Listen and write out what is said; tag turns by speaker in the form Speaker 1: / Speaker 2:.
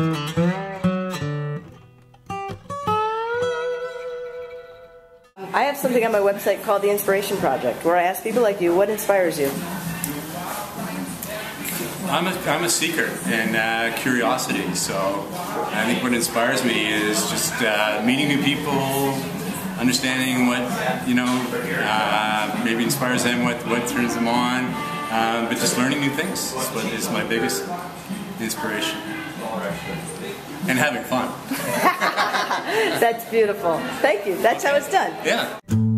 Speaker 1: I have something on my website called the Inspiration Project, where I ask people like you, what inspires you?
Speaker 2: I'm a seeker and curiosity, so I think what inspires me is just meeting new people, understanding what, maybe inspires them, what turns them on, but just learning new things is what is my biggest inspiration. And having fun.
Speaker 1: That's beautiful. Thank you. That's how it's done.
Speaker 2: Yeah.